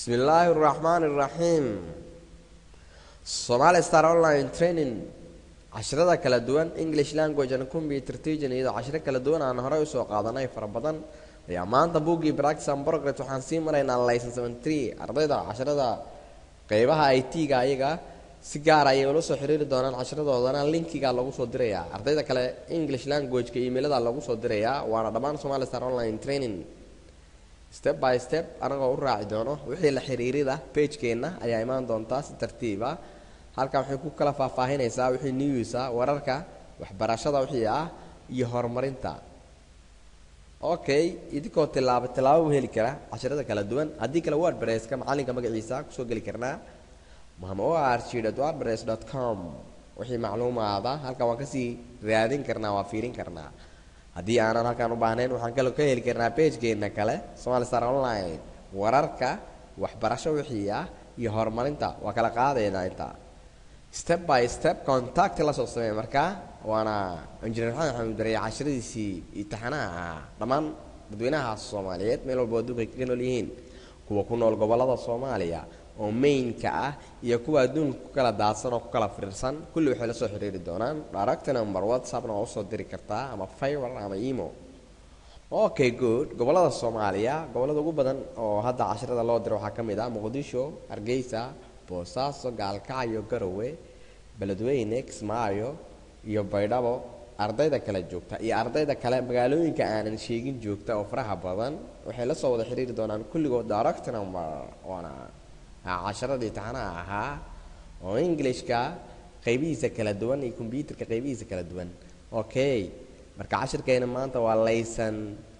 بسم الله الرحمن الرحيم. Somali Star Online Training casharada kala duwan English language and computer teaching iyadoo casharo kala duwan aan hore u soo qaadanay fara badan ayaa maanta buuggii practice and progress waxaan sii maraynaa lesson 73 ardayda casharada qaybaha IT-ga ayaga si gaar ah ay ula soo xiriiri doonaan casharadoodana linkiga lagu soo dirayaa ardayda kale English language-ka emailada lagu soo dirayaa waana dhammaan Somali Star Online Training step by step anaga u raaci doono wixii la xiriirida page-keena ayaa imaan doonta si tartiib ah halka waxay ku kala faahfaahinaysaa wixii news wararka waxbarashada wixii ah iyo horumarinta okay idinko tilaabo heli kara casharada kala duwan hadii kala WordPress-ka macalinka magaciisa ku soo gali karnaa mohamed.wordpress.com wixii macluumaada halka waan ka sii raadin karnaa waa fiirin karnaa haddii aanan halkaan u baahnayn waxaan kaloo ka heli karnaa page-keena kale Somali Star Online wararka waxbarasho wixii ah iyo horumarinta waa kala qaadaynaa inta step by step contact la soo sameeyo marka waana injineer Maxamed Bariye casharadiisii imtixaanaha dhammaan dadweynaha Soomaaliyeed meel walba adduunka ka nool yihiin kuwa ku nool gobolada Soomaaliya oo main-ka ah iyo kuwa adduunka ku kala daadsan oo ku kala fiirsan kulli waxay la soo xiriiri doonaan direct number WhatsApp-na oo soo diri kartaa ama Fiverr ama email. Okay good gobolada Soomaaliya gobolada ugu badan oo hadda casharada loo diro waxa kamid ah Muqdisho, Hargeysa, Boosaaso, Gaalkacyo, Garowe, Beledweyne, Kismaayo iyo Baydhabo ardayda kala joogta iyo ardayda kale magaalooyinka aanan sheegin joogta oo faraha badan waxay la soo wada xiriiri doonaan kulligood direct number wana casharada imtixaanaha ahaa oo English-ka qaybihiisa kala duwan iyo computer-ka qaybihiisa kala duwan okay marka casharkeena maanta waa lesson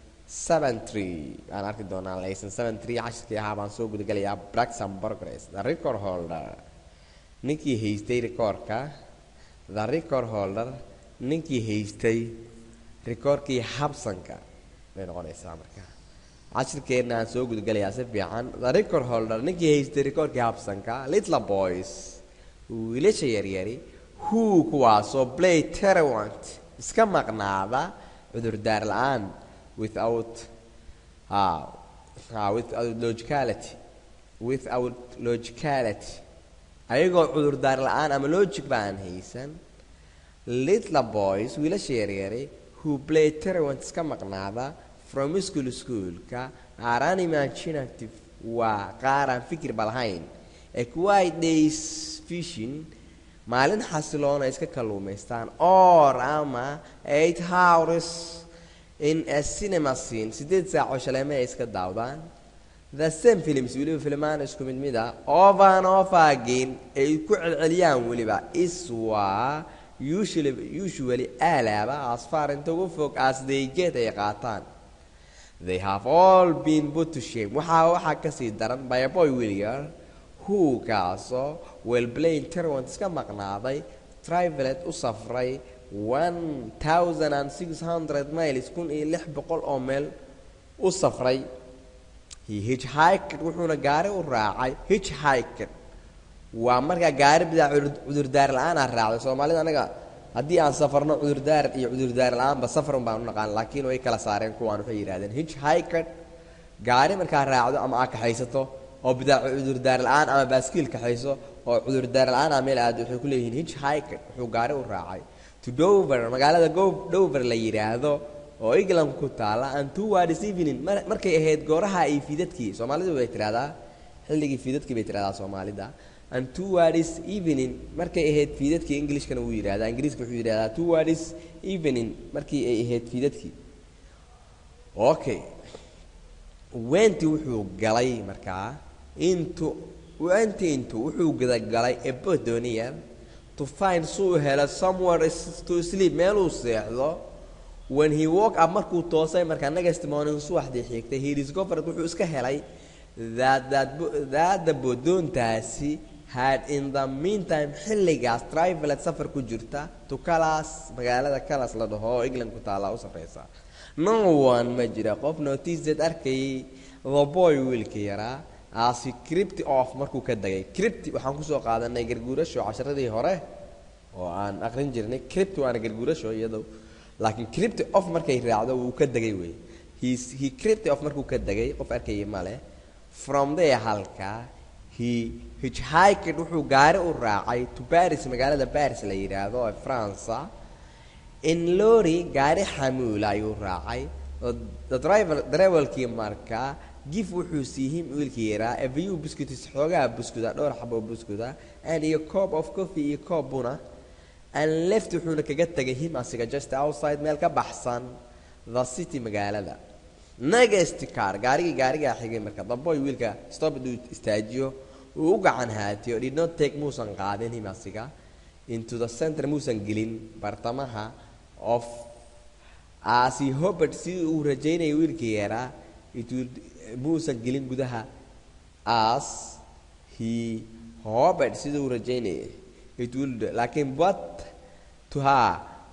73 aan arki doonaa lesson 73 casharkii ahaa baan soo gudagalayaa practice and progress the record holder ninkii haystay recordka the record holder ninkii haystay recordkii habsanka bay noqonaysaa marka casharkeena aan soo gudagalayaa si fiican the record holder ninkii haystay recordkii habsanka little boys wiilasha yaryari who kuwaasoo play truant iska maqnaada cudurdaar la'aan without logicality ayagoo cudurdaar la'aan ama logic baan haysan little boys wiilasha yaryari who play truant iska maqnaada from schoolka are unimaginative waa qaaraan fikir balahayn a quiet days fishing maalin xasiloon ay iska kaluumaystaan or ama 8 hours in a cinema scene 8 saaco shaleeme ay iska daawdaan the same films waliba filmaan isku mid ah over and over again ay ku celceliyaan waliba waa usually alaaba as far into ugu fog as they get ay qaataan they have all been put to shame waxa ka sii daran by a boy William who kaaso well playing truant iska maqnaaday traveled u safray 1600 miles 1600 oo meel u safray he hitchhiked wuxuuna gaari u raacay hitchhiked waa marka gaari bida cudurdaar la'aan raacay Soomaalida anaga haddii aan safarno cudurdaar la'aanba safar baan u naqaan laakiin way kala saareen kuwaan waxay yiraahdeen hitchhiked gaari marka raacdo ama ka haysato oo bida cudurdaar la'aan ama baaskiil ka hayso oo cudurdaar la'aan meel aad waxay ku leeyihiin hitchhiked wuxuu gaari u raacay to Dover magaalada Dover la yiraahdo oo England ku taala and towards evening markay ahayd gooraha ay fiidadkii Soomaalidu way tiraahdaa xilligii fiidadkii bay tiraahdaa Soomaalida and towards evening markay ahayd fiidadkii Englishkana uu yiraahdaa Ingiriiska wuxuu yiraahdaa towards evening markii ay ahayd fiidadkii okay wenti wuxuu galay markaa intu wuxuu galay a Bodonia to find hela somewhere to sleep meeluu seexdo when he woke up markuu toosay markaa next morning subaxdii xigtay he discovered wuxuu iska helay that the Bodoontaasi had in the meantime xilligaas traveled safar ku jirta to Calais magaalada Calais la dhaho England ku taala u safraysa no one ma jira qof noticed arkay the boy wiilkii yaraa as he crept off markuu ka dagay crept waxaan ku soo qaadanay garguurasho casharadii hore oo aan aqrin jirnay crept waana garguurasho iyadoo laakiin crept off markay raacdo uu ka dagay way he crept off markuu ka dagay qof arkay male from there halka he hitchhiked wuxuu gaari u raacay to Paris magaalada Paris la yiraahdo ee France in lorry gaari xamuul ayuu raacay the driver-kii markaa give wuxuu siiyay wiilkii yaraa a few biscuits xoogaa buskuda dhowr xabo buskuda and a cup of coffee iyo koob buna and left wuxuuna kaga tagay him asiga just outside meel ka baxsan the city magaalada next car gaariga xigay marka damboy wiilka stop istaajiyo uu gacan haatiyo did not take muusan qaadin him asiga into the center muusan gelin bartamaha of as he hoped si uu rajaynay wiilkii yaraa it would muusan gelin gudaha as he hoped si uu rajaynay it would laakiin but to her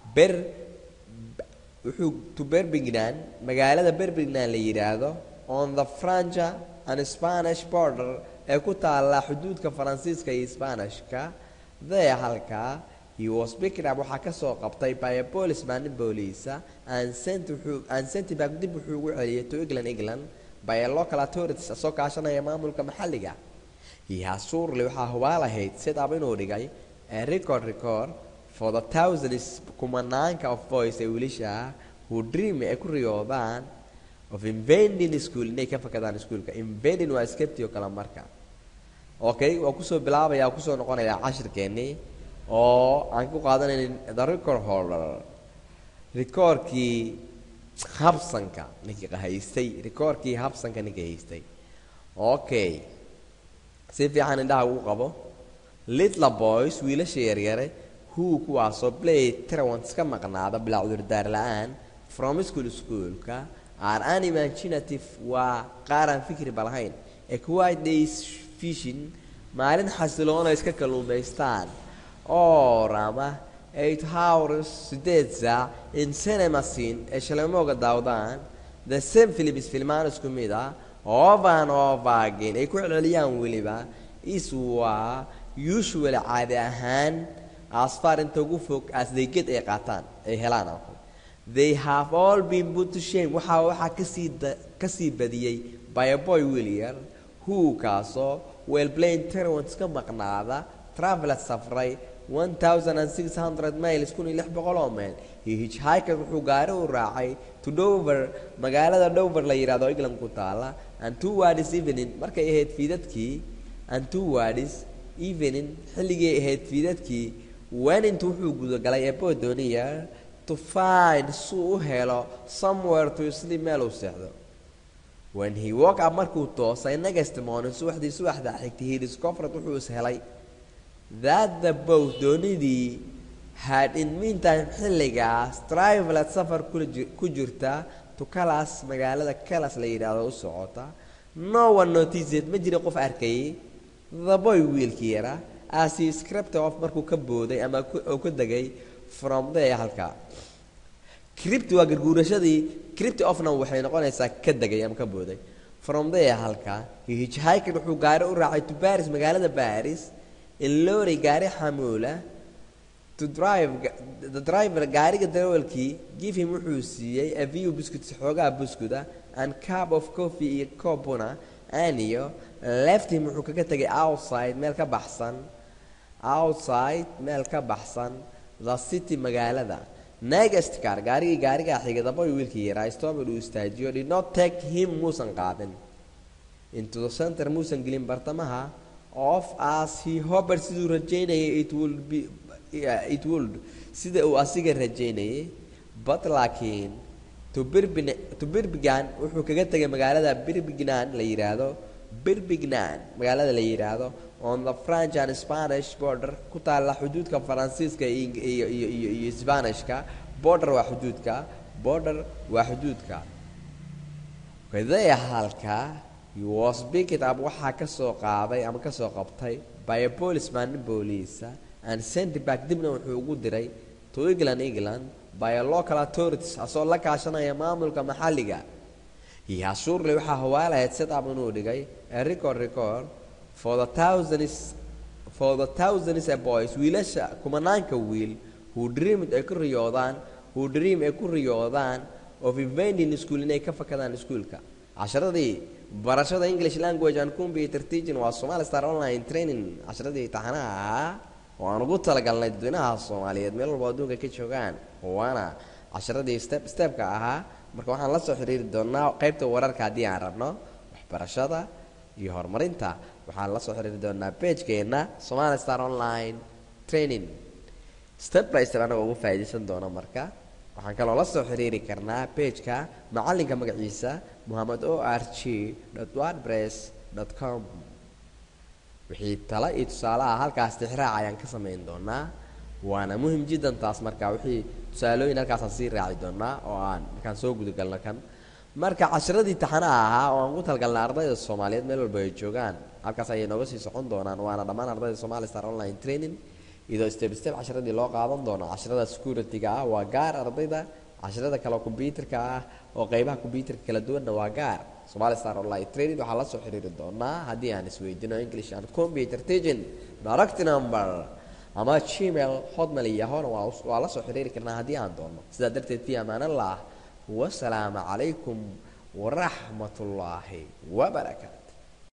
to Birmingham magaalada Birmingham la yiraahdo on the French and Spanish border ee ku taala xuduudka Faransiiska iyo Isbaanishka halka he was picked up waxa ka soo qabtay by a policeman booliisa and sent back dib wuxuu ugu celiyay to England by a local authorities soo kaashanaya maamulka maxalliga he has surely waxa hubaalahayd sida inuu dhigay a record for the thousands kumanaanka of boys ee wiilasha who dream ay ku riyoodaan of invading school inay ka fakadaan iskuulka invading waa skepti oo kala marka okay waa ku soo bilaabaya ku soo noqonaya cashirkeeni oo aan ku qaadanaynin the record holder recordkii habsanka ninkii haystay recordkii habsanka ninkii haystay okay si fiican indhaha ugu qabo little boys wiilasha yaryare who kuwaasoo play truants ka maqnaada bilaa cudurdaar la'aan from schoolka are unimaginative waa qaaraan fikri balahayn a quiet days fishing maalin xasiloona iska kalluumaystaan oo rama 8 hours 8 saac in cinema scene ee shalamooga daawdaan the same filmaan isku mid ah over again ay ku celceliyaan weliba is waa usually caadi ahaan as far into ugu fog as they get ay qaataan ay helaan they have all been put to shame waxa ka sii badiyay by a boy William who kaaso well playing truants ka maqnaada travel safray 1600 miles 1600 mile he hitchhiked wuxuu gaari u raacay to Dover magaalada Dover la yiraahdo England ku taala and towards evening markay ahayd fiidadkii and towards evening xilligii ahayd fiidadkii when intuu wuxuu gudagalay Epodonia to find suu helo somewhere to sleep meel uu seexdo when he woke up markuu toosay next morning subaxdii xigtay he discovered wuxuu helay that the boat doonidii had in meantime xilligaas traveled safar ku jirta to Calais magaalada Calais la yiraahdo u socota no one noticed ma jiro qof arkay the boy wiilkii yara as he scraped off markuu ka booday ama uu ka dagay from there halka crypt waa garguurashadii crypt offna waxay noqonaysaa ka dagay ama ka booday from there halka he hitchhiked wuxuu gaari u raacay to Paris magaalada Paris in lorry gaari xamuula to drive the driver gaariga darawalkii give him wuxuu siiyay a few biscuits xoogaa buskuda and cup of coffee iyo koob buna and left him wuxuu kaga tagay outside meel ka baxsan the city magaalada next car gaariga xigada boy wiilkii yaraa stop uu istaajiyo did not take him muusan qaadin into the center muusan gelin bartamaha of as he hoped siduu rajaynayay it would sida uu asiga rajaynayay but laakiin to Birmingham wuxuu kaga tagay magaalada Birmingham la yiraahdo on the French and Spanish border ku taala xuduudka Faransiiska iyo Isbaanishka border waa xuduudka kadaya halka he was picked up waxa ka soo qaaday ama ka soo qabtay by a policeman booliisa and sent back dibna wuxuu ugu diray to England by a local authorities asoo la kaashanaya maamulka maxalliga he has surely waxa hawaalayd sida inuu dhigay a record for the thousands of boys wiilasha kumanaanka wiil who dream ay ku riyoodaan of invading school inay ka fakadaan iskuulka casharadii barashada English language and computer teaching waa Somali Star online training casharadii taxanaha waan ugu talagalnay dadweynaha Soomaaliyeed meel walba adduunka ka joogaan waana casharadii step ka ahaa marka waxaan la soo xiriiri doonaa qaybta wararka hadii aan rabno waxbarashada iyo horumarinta waxaan la soo xiriiri doonaa page-keena Somali Star online training step by step anaga ugu faa'iideysan doona marka waxaan kaloo la soo xiriiri karnaa page-ka macalinka magaciisa mohammedorg.wordpress.com wixii tala iyo tusaalaha halkaas tixraac ayaan ka samayn doonaa waana muhiim jiddan taas marka wixii tusaalooyin halkaas aan sii raaci doonaa oo aan markaan soo gudagalno kan marka casharadii taxanaha ahaa oo aan ugu talagalnay ardayda Soomaaliyeed meel walba ay joogaan halkaas ayay nooga sii socon doonaan waana dhammaan ardayda Somali Star online training idoo step casharadii loo qaadan doono casharada security-ga ah waa gaar ardayda casharada kale computer-ka ah oo qaybaha computer-ka kala duwan waa gaar Somali Star online training waxa la soo xiriiri doonaa hadii aan isweydiino English and computer teaching direct number ama Gmail hotmail iyo hore waa la soo xiriiri karnaa hadii aan doono sidaa darteed fi amaan Allah wa salaamu calaykum wa rahmatullahi wa barakatuh